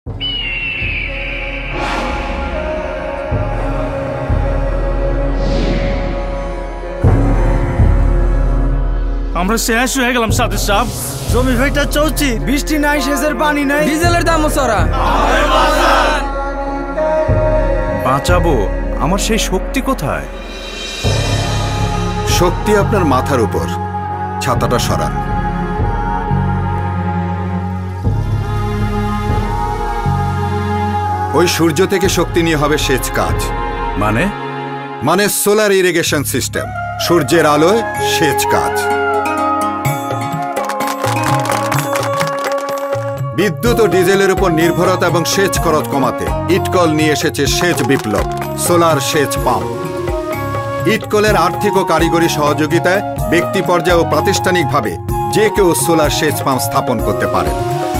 আমরা শেষ হয়ে গেলাম সাথে সাহেব। জমি ভাইটা চলছি, বৃষ্টি নাই, সেচের পানি নাই, ডিজেলের দামও চড়া। বাঁচাবো, আমার সেই শক্তি কোথায়? শক্তি আপনার মাথার উপর। ছাতাটা সরান। ওই সূর্য থেকে শক্তি নিয়ে হবে সেচ কাজ। মানে সোলার ইরিগেশন সিস্টেম। সূর্যের আলোয় সেচ কাজ। বিদ্যুৎ ও ডিজেলের উপর নির্ভরতা এবং সেচ খরচ কমাতে ইটকল নিয়ে এসেছে সেচ বিপ্লব, সোলার সেচ পাম্প। ইটকলের আর্থিক ও কারিগরি সহযোগিতায় ব্যক্তি পর্যায়ে ও প্রাতিষ্ঠানিকভাবে যে কেউ সোলার সেচ পাম্প স্থাপন করতে পারে।